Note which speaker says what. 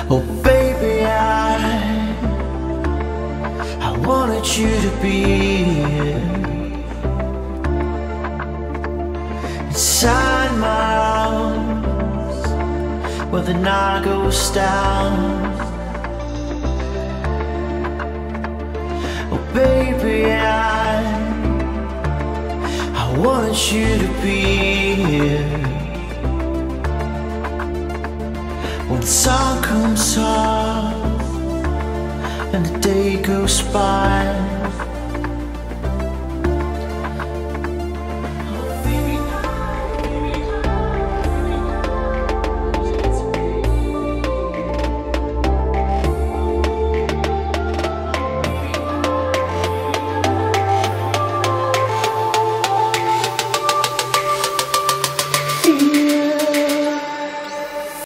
Speaker 1: Oh baby, I wanted you to be here inside my arms where the night goes down. Oh baby, I wanted you to be here when the sun comes up and the day goes by.